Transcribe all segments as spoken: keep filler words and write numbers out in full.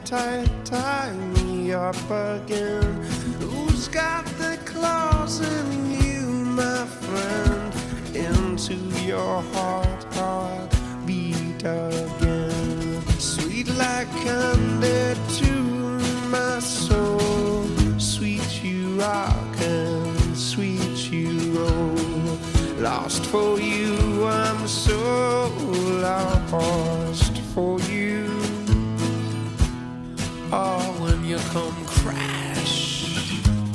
tie, tie me up again. Who's got the claws in you, my friend? Into your heart, heart beat again. Sweet like candy to my soul. Sweet you rock and sweet you roll. Lost for you, I'm so lost for you. Oh, when you come crash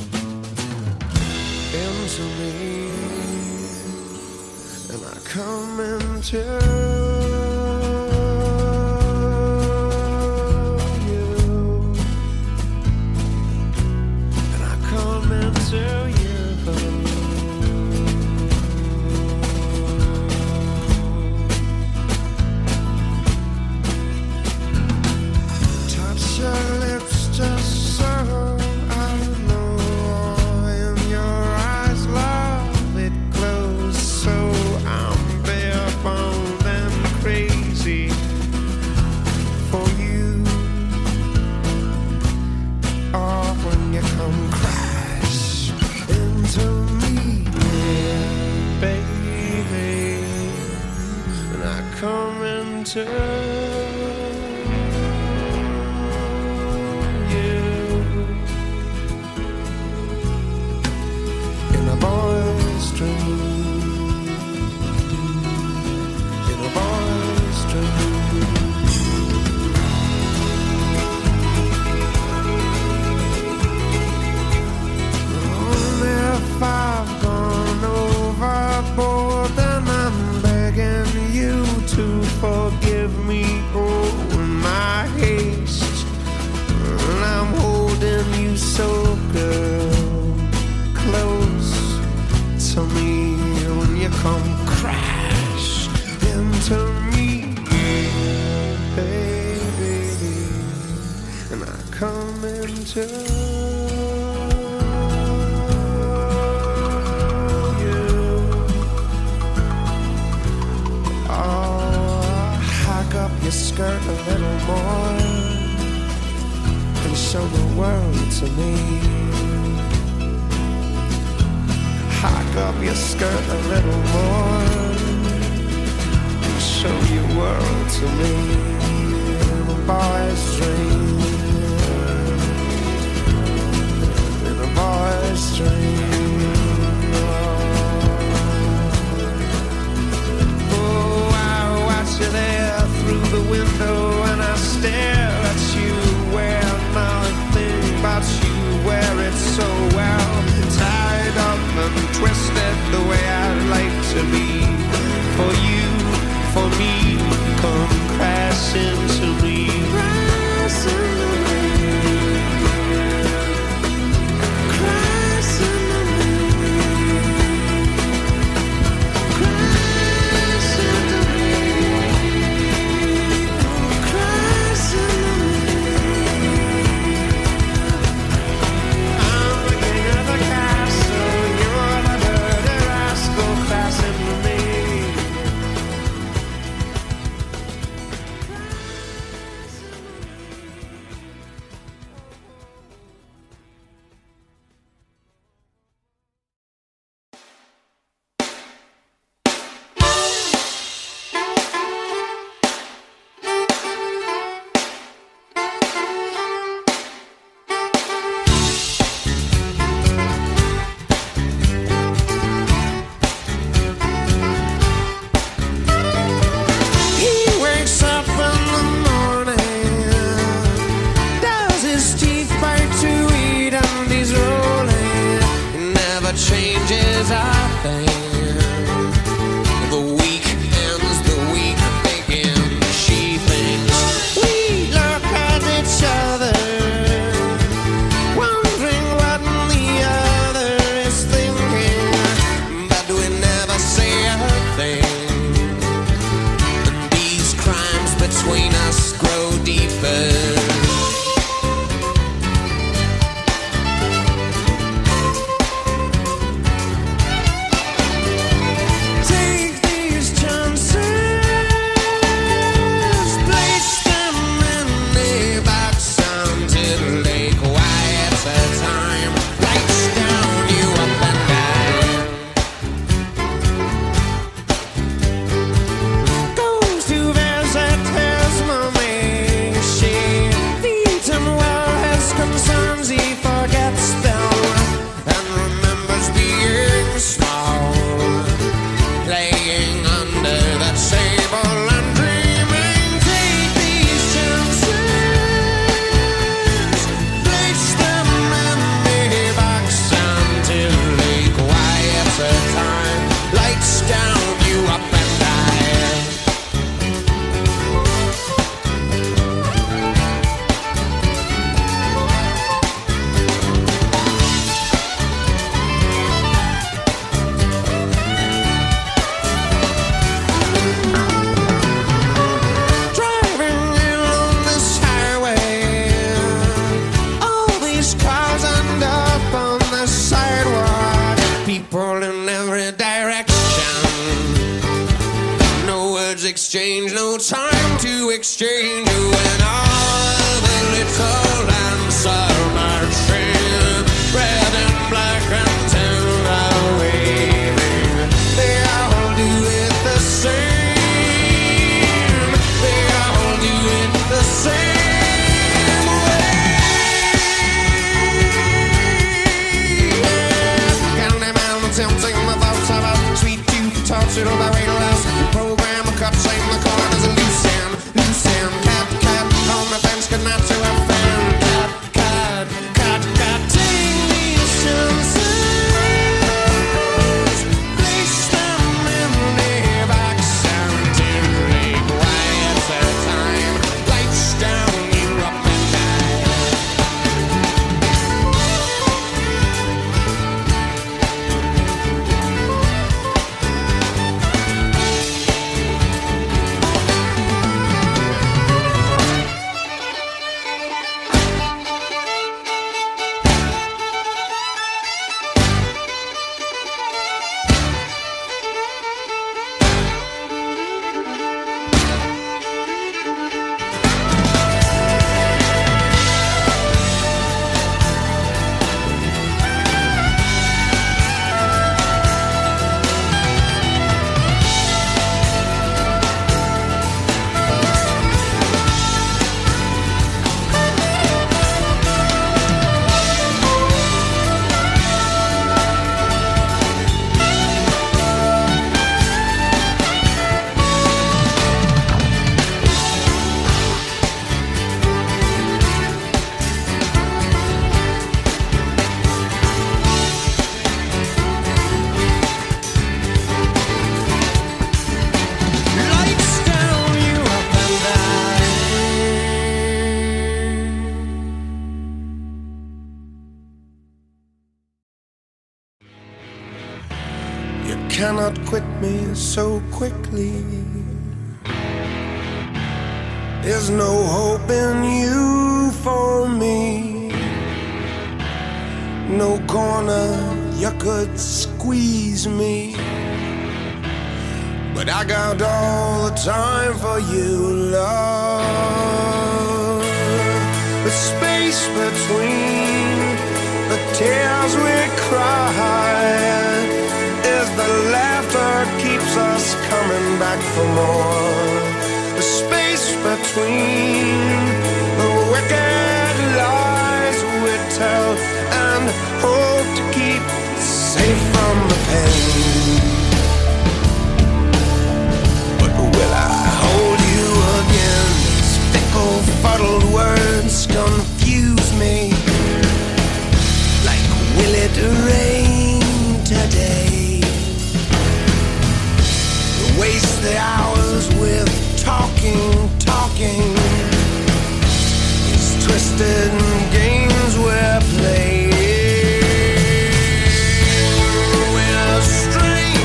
into me, and I come into you, and I come into you. Touch your lips just so I know. In your eyes, love, it glows so. I'm bare-boned and crazy for you. Oh, when you come crash into me, yeah, baby, and I come into boy's dream, in a boy's dream. Only if I've gone overboard, then I'm begging you to forgive me. Oh, in my haste, and I'm holding you so good, close to me when you come crash into me, baby, and I come into you. Oh, hike up your skirt a little more and show the world to me. Hike up your skirt a little more and show your world to me. In a boy's dream, in a boy's dream. Oh, I watch you there through the window and I stare at you, where nothing but you wear it so well. Tied up and twisted the way I'd like to be. For you, for me, come crash into me. Crash into me. Crash into me. Crash into me. Crash into me. I'm the king of the castle. You're the dirty rascal. Crash into me. He wakes up in the morning, does his teeth bite to eat, and he's rolling. He never changes a thing. The week ends, the week begins. She thinks we look at each other, wondering what the other is thinking, but we never say a thing. These crimes between us grow deeper. at a time. Lights down, you up and exchange, no time to exchange when all the little lamps are marching, red and black and ten are waving. They all do it the same. They all do it the same way. Counting them out and tempting my thoughts about sweet tooth tortured on my radar house program. Cup shame the corners of loose and loose and cat, cat, on the fence, could not to a fan. Cat, cat, cat, cat, take these chances, place them in their box and take quiet at a time. Lights down, you up and cannot quit me so quickly. There's no hope in you for me. No corner you could squeeze me, but I got all the time for you, love. The space between the tears we cry is the laughter keeps us coming back for more. The space between the wicked lies we tell and hope to keep safe from the pain. But will I hold you again? These fickle, fuddled words confuse me. Like, will it rain today? Waste the hours with talking, talking. These twisted games we're playing. We're strange.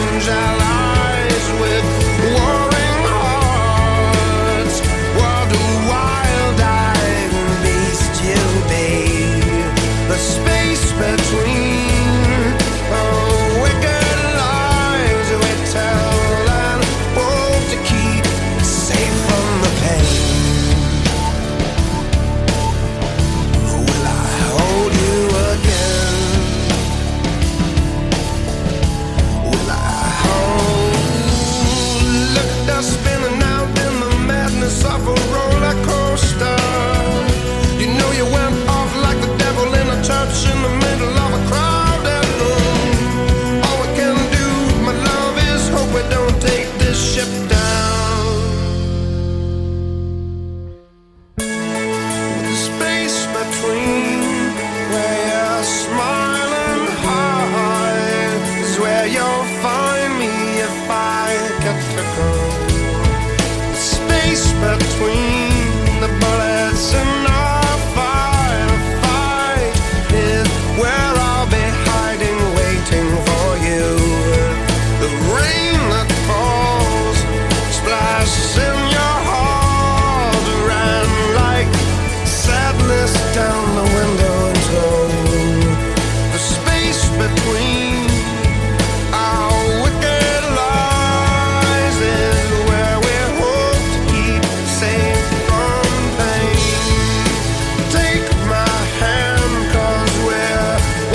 where you'll find me if I get to go. The space between the bullets and our firefight is where I'll be hiding, waiting for you. The rain that falls splashes in your heart, ran like sadness down the window and told. The space between our wicked lies is where we hope to keep safe from pain. Take my hand, 'cause we're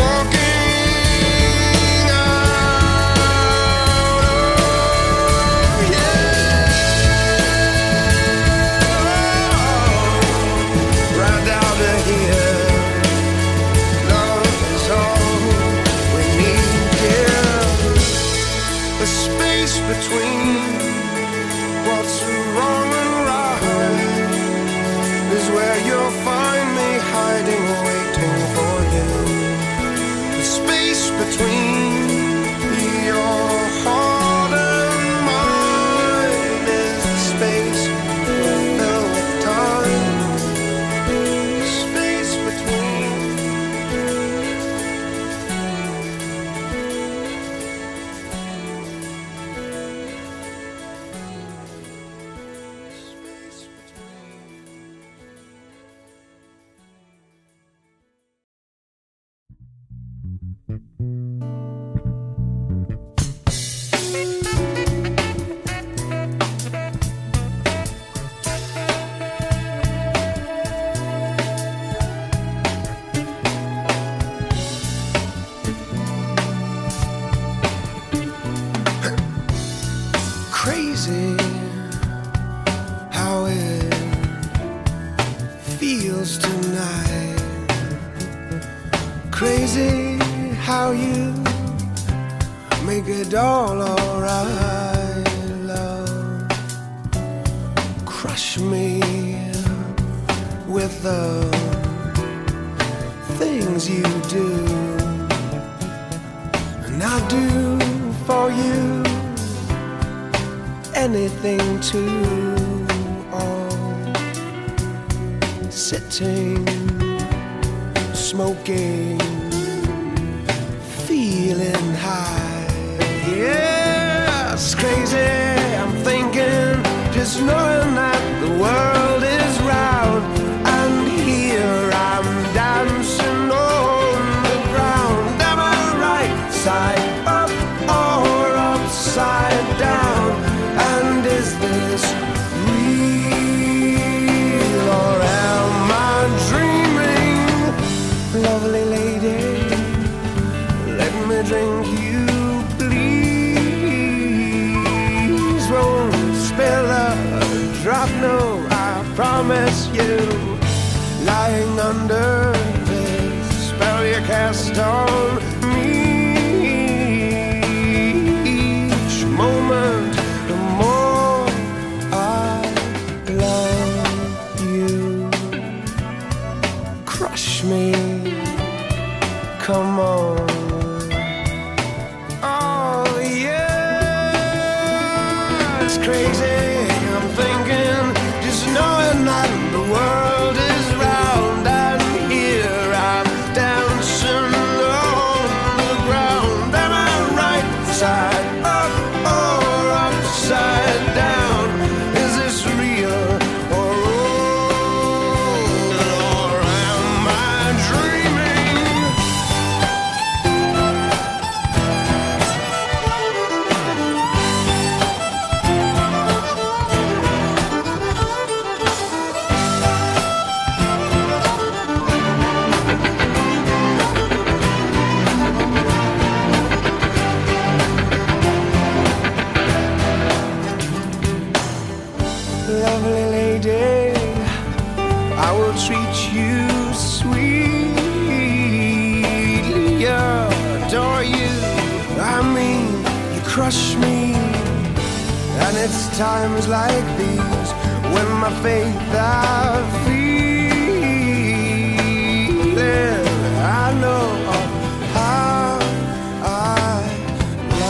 walking out. Oh, yeah. Right out of here. Love is all we need here. The space between what's wrong and right is where you'll find me hiding, waiting for you. The space between your heart and mine is the space filled with time. Space between. Space between. Crazy how it feels tonight. Crazy how you make it all alright, love. Crush me with the things you do, and I do for you anything too. Oh, sitting, smoking, feeling high. Yeah, it's crazy. I'm thinking, just knowing that the world is round, and here I'm dancing on the ground. Am I right side up or upside down? And is this real, or am I dreaming? Lovely lady, let me drink you, please. Won't spill a drop, no, I promise you. Lying under this spell you cast on me, each moment the more I love you. Crush me, come on. Oh yeah, it's crazy. I'm thinking, just knowing that the world is round, and here I'm dancing on the ground. Am I right side up or upside down? Is this real or old, or am I dreaming? Lovely lady, I will treat you sweetly, adore you. I mean, you crush me, and it's times like these when my faith I feel. I know how I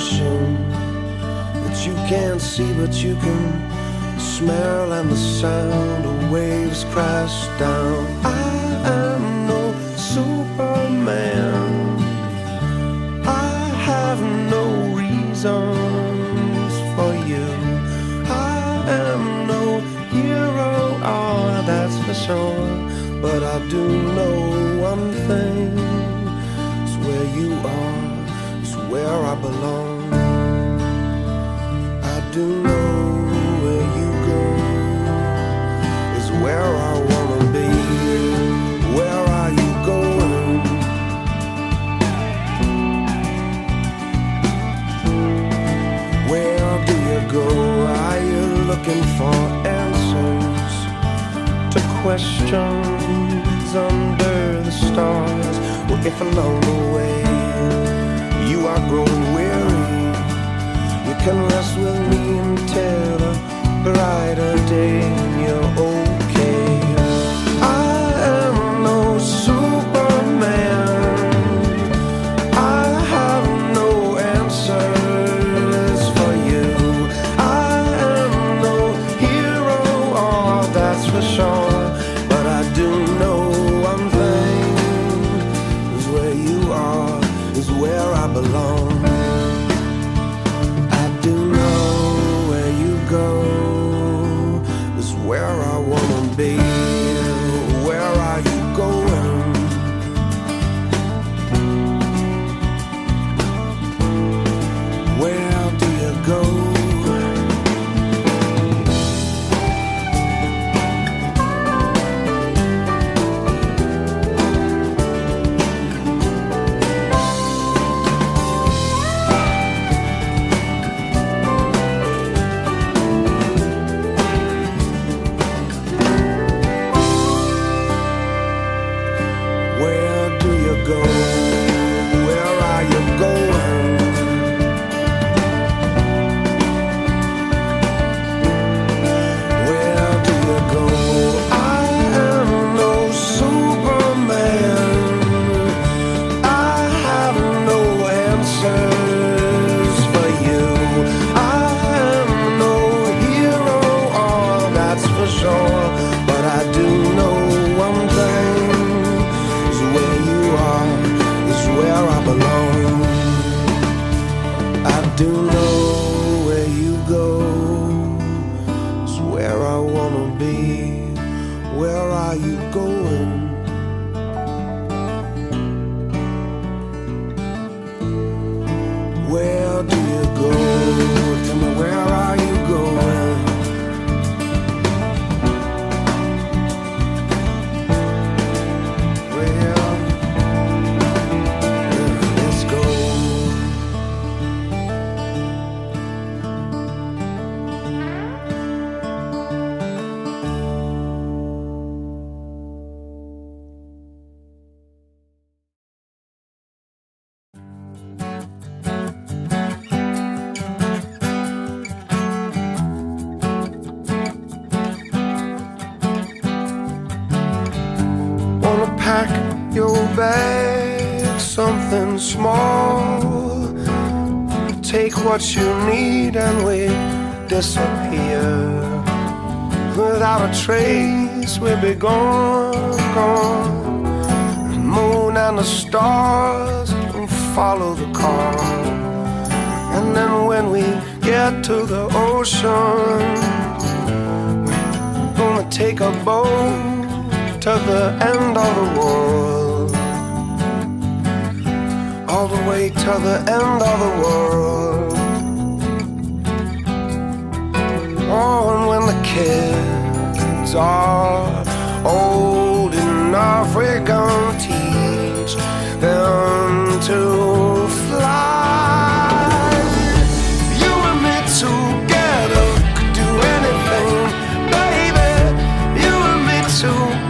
ocean that you can't see but you can smell, and the sound of waves crash down. I am no Superman, I have no reasons for you. I am no hero, oh that's for sure. But I do know one thing, it's where you are, it's where I belong. I do know where you go is where I wanna be. Where are you going? Where do you go? Are you looking for answers to questions under the stars? Or if along the way you are growing weary, you can rest with me until a brighter day and you're okay. I am no Superman, I have no answers for you. I am no hero, oh that's for sure. But I do know one thing, is where you are, is where I belong. I do know where you go is where I wanna be. Where are you going? Where do you go? Where do you go? Where are you going? Where do you go? I am no Superman, I have no answers for you. I am no hero, oh that's for sure. But I do know one thing, where you are is where I belong. I do know where you go is where I wanna be. Where are you going? Where do you go? Tell me, where are you going? Pack your bag, something small. Take what you need and we disappear. Without a trace we'll be gone, gone. The moon and the stars will follow the car. And then when we get to the ocean, we're gonna take a boat to the end of the world, all the way to the end of the world. Oh, and when the kids are old enough, we're gonna teach them to fly. You and me together could do anything, baby. You and me together.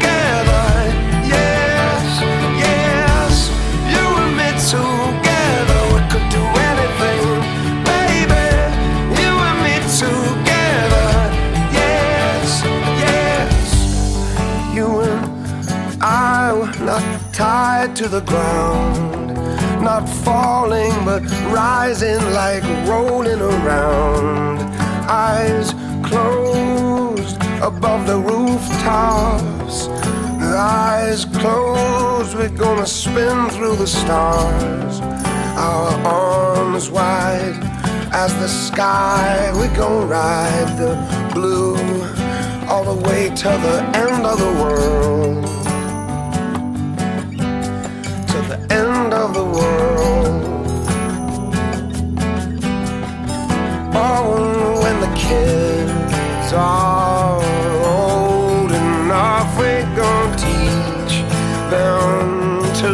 Together we could do anything, baby. You and me together, yes, yes. You and I were not tied to the ground, not falling but rising, like rolling around. Eyes closed above the rooftops, eyes closed, we're gonna spin through the stars. Our arms wide as the sky, we're gonna ride the blue all the way to the end of the world, to the end of the world. Oh, when the kids are old enough, we're gonna teach them to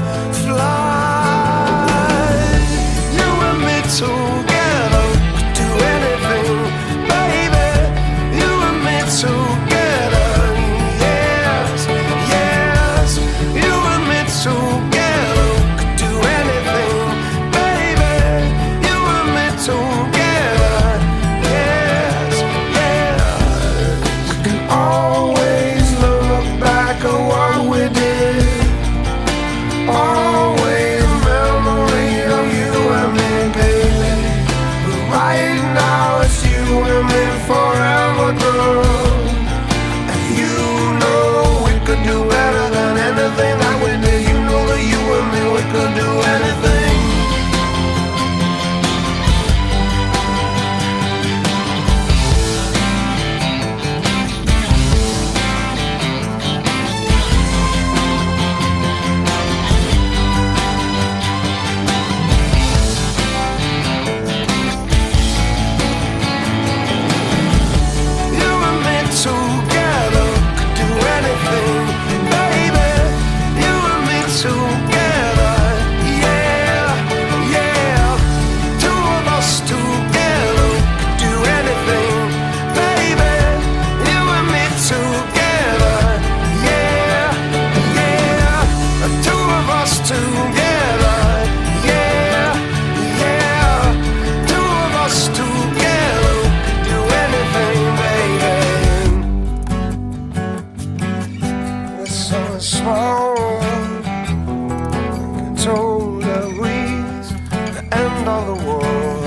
fly. You and me together could do anything, baby. You and me together, yes, yes. You and me together could do anything, baby. You and me together, yes, yeah. We can always look back at what we did, always memory of you and me, baby. But right now it's you and me forever, girl. And you know we could do better than anything that we did. You know that you and me, we could do anything. You and me together could do anything, baby. You and me together, yeah, yeah. Two of us together could do anything, baby. You and me together, yeah, yeah. Two of us together, yeah, yeah. Two of us together could do anything, baby. This song is small, told that reads the end of the world.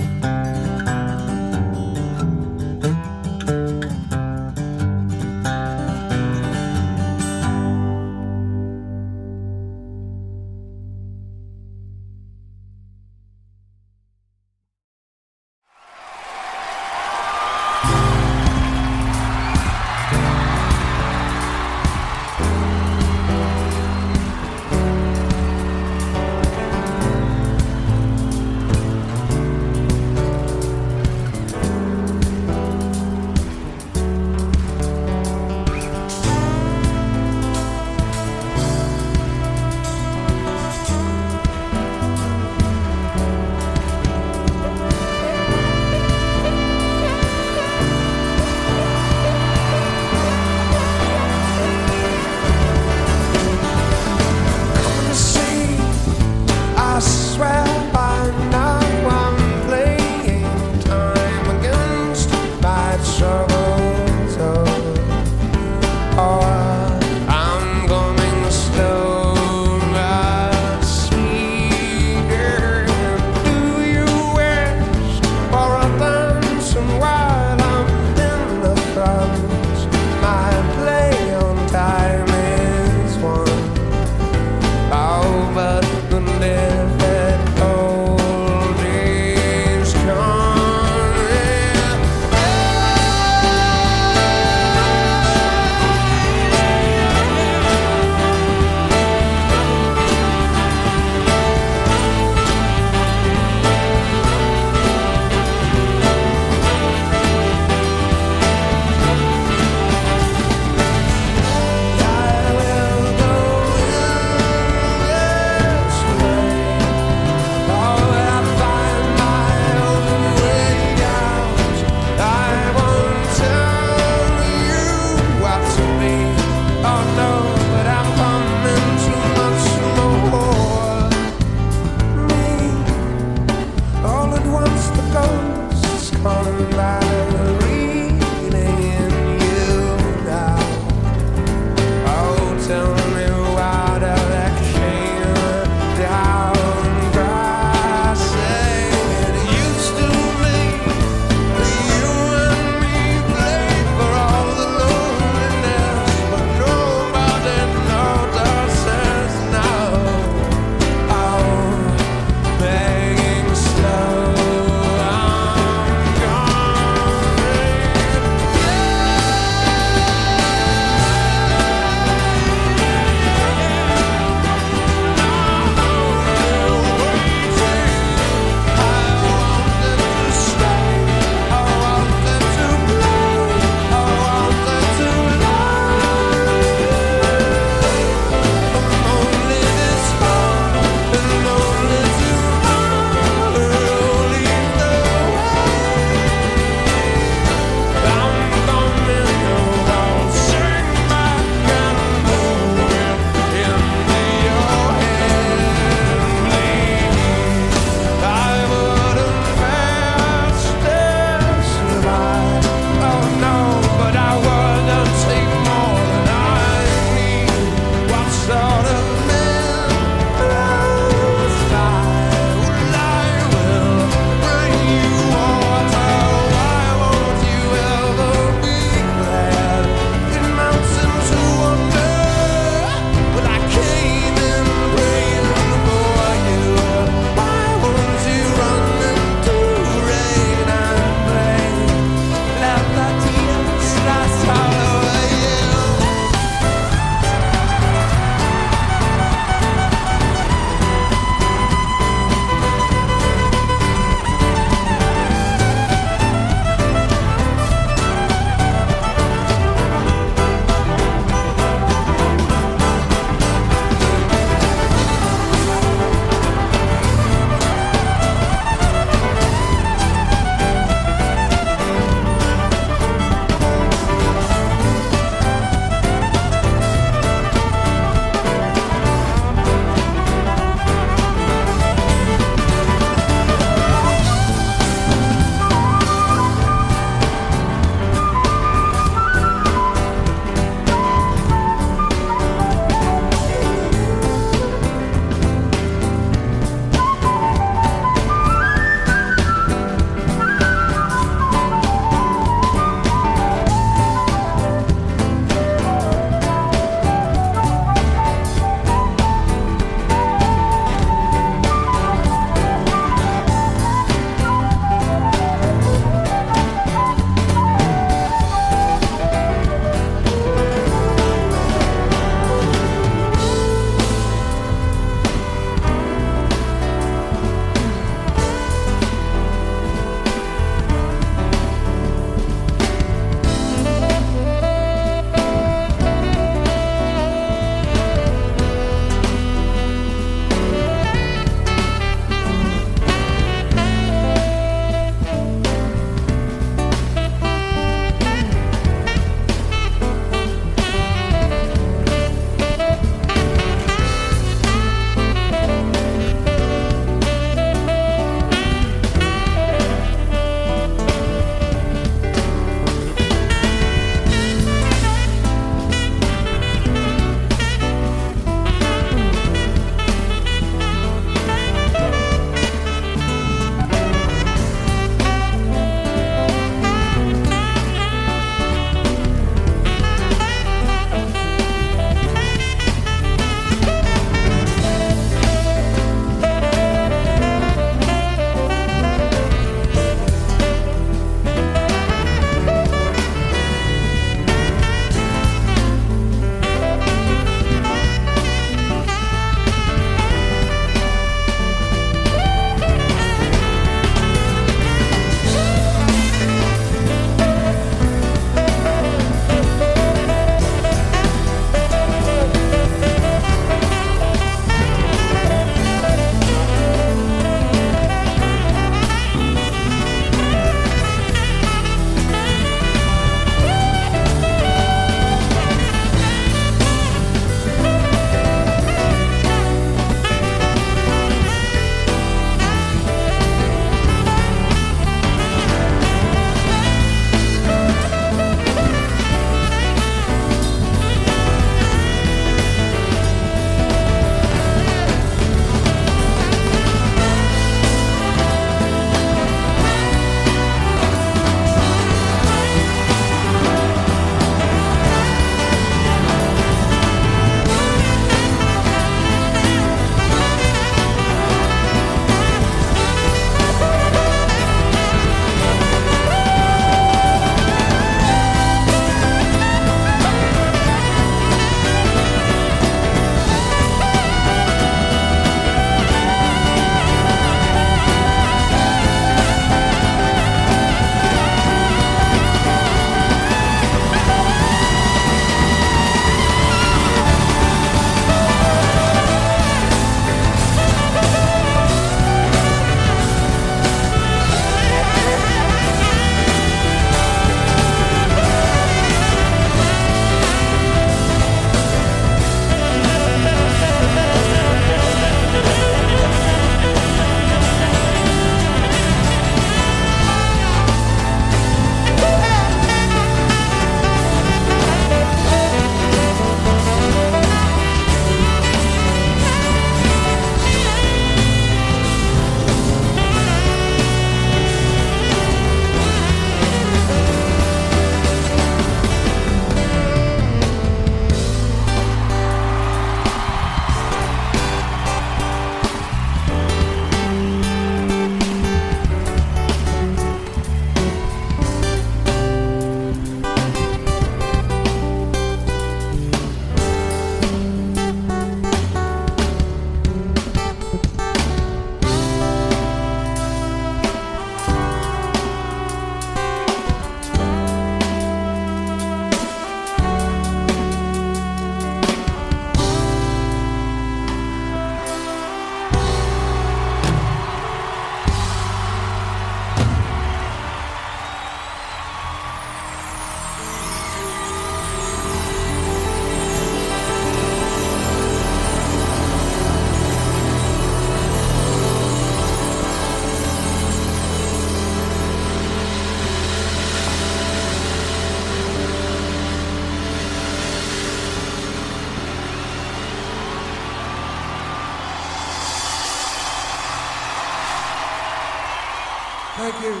Thank you.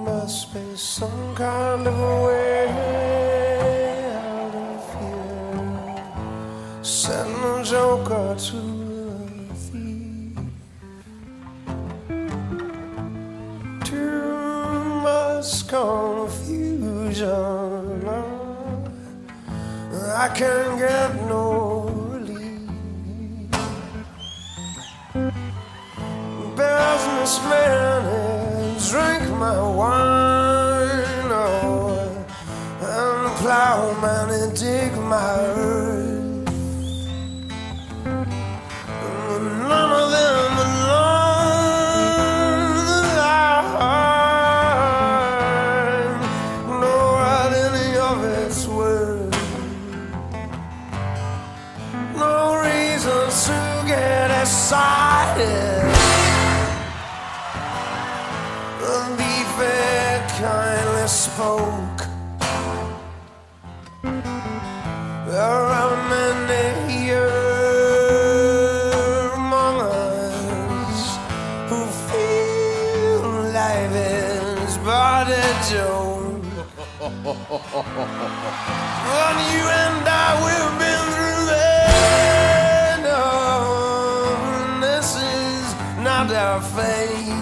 must be some kind of a way out of here. Send a joker to the thief. Too much confusion. I can't get no relief. Businessman, drink my wine, oh, and the plowman, and dig my earth. None of them alone the line, know what any of it's worth. No reason to get excited. The beefy kindly spoke. There are many here among us who feel life is but a joke. But you and I, we've been through it. No, this is not our fate.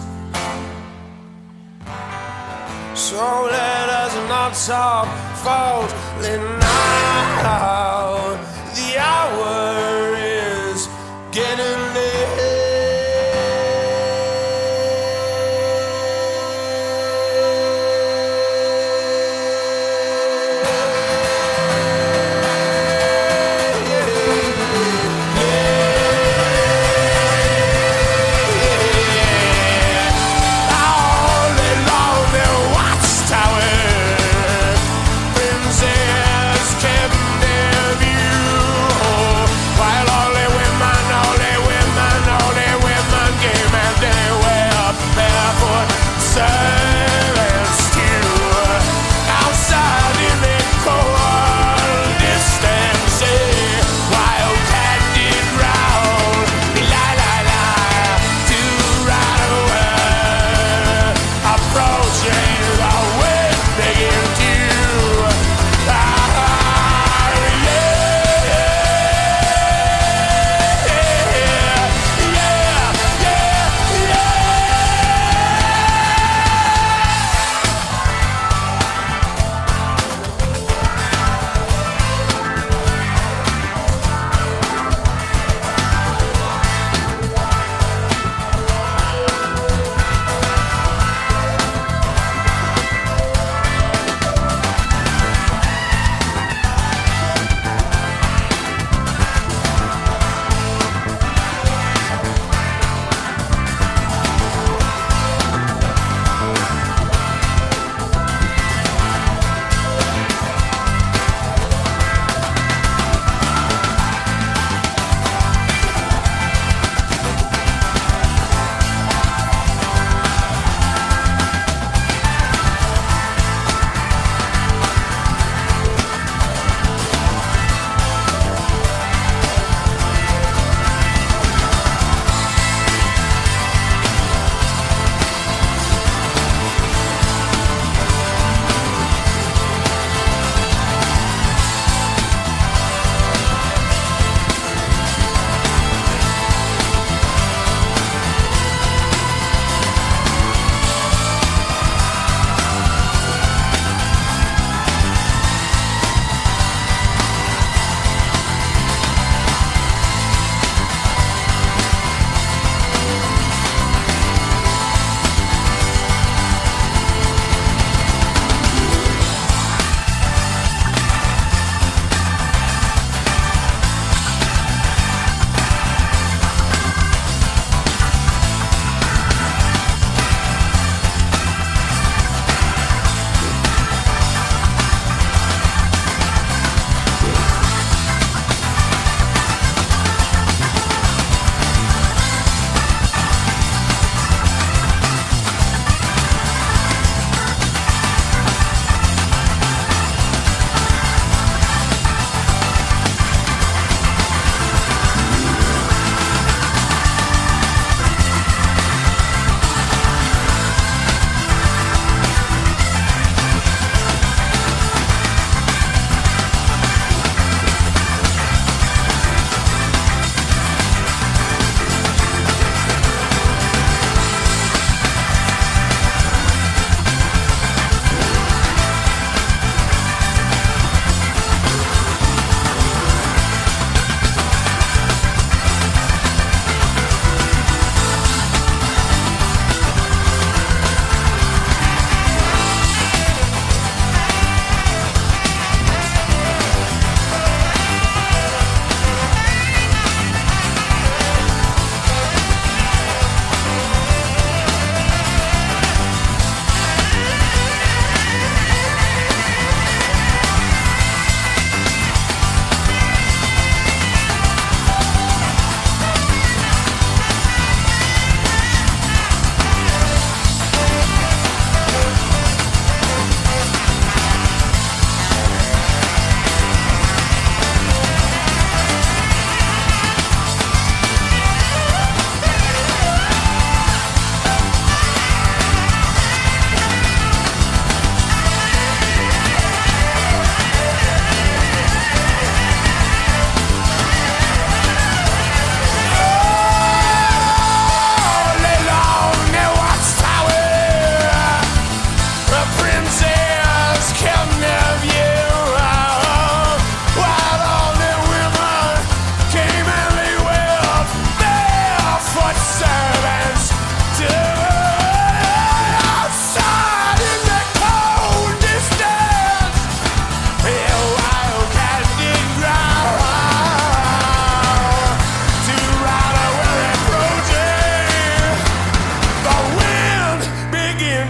So let us not talk falsely now. The hour is getting late. Princess kept their view.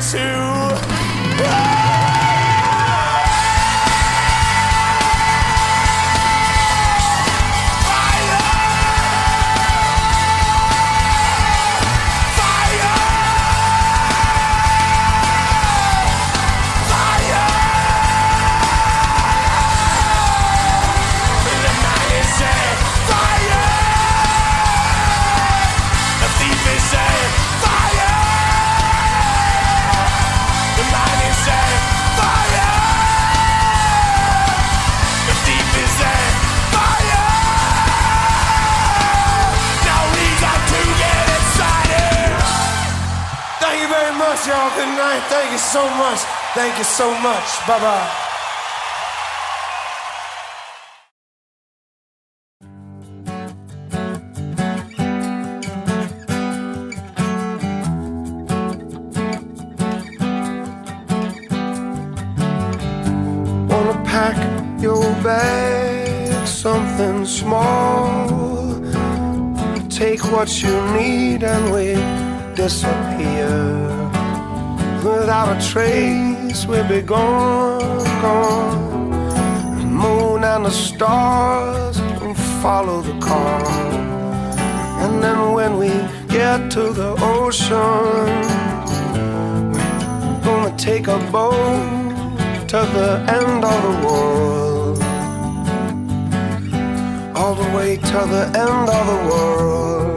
to. Y'all, good night. Thank you so much. Thank you so much. Bye-bye. Wanna pack your bag, something small. Take what you need and we disappear. Without a trace, we'll be gone, gone. The moon and the stars will follow the car. And then when we get to the ocean, we're gonna take a boat to the end of the world. All the way to the end of the world.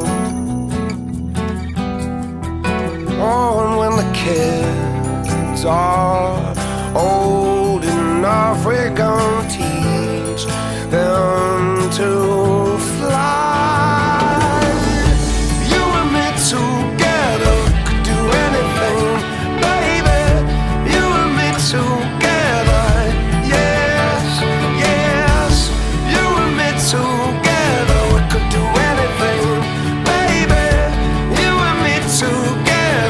Oh, and when the kids are old enough, we're gonna teach them to fly. You and me together could do anything, baby. You and me together, yes, yes. You and me together, we could do anything, baby. You and me together.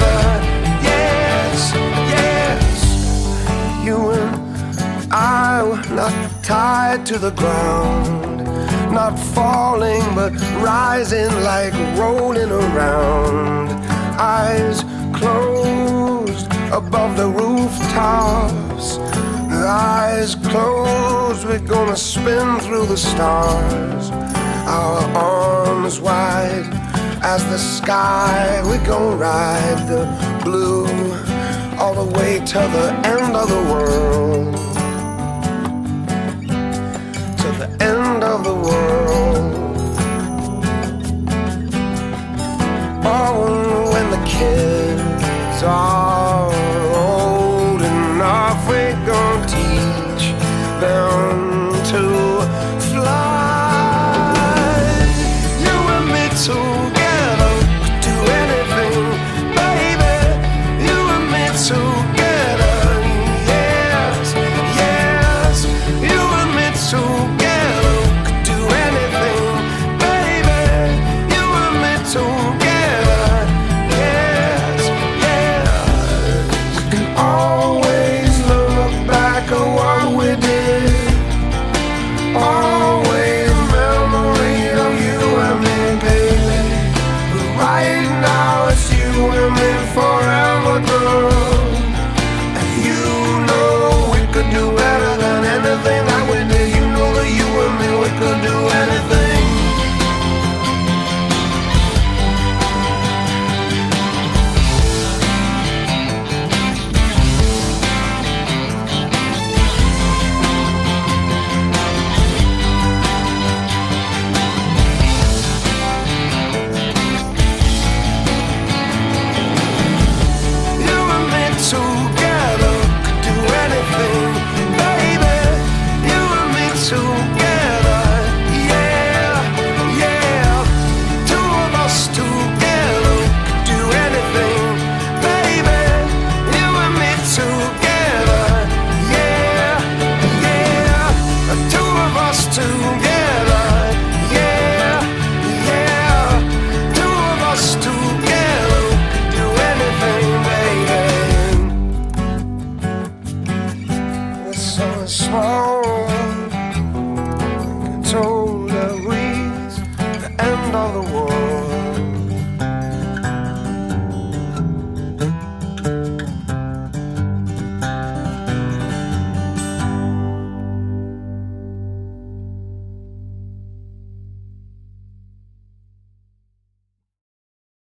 I were not tied to the ground, not falling but rising like rolling around. Eyes closed above the rooftops, eyes closed, we're gonna spin through the stars. Our arms wide as the sky, we're gonna ride the blue all the way to the end of the world. The end of the world. Oh, when the kids are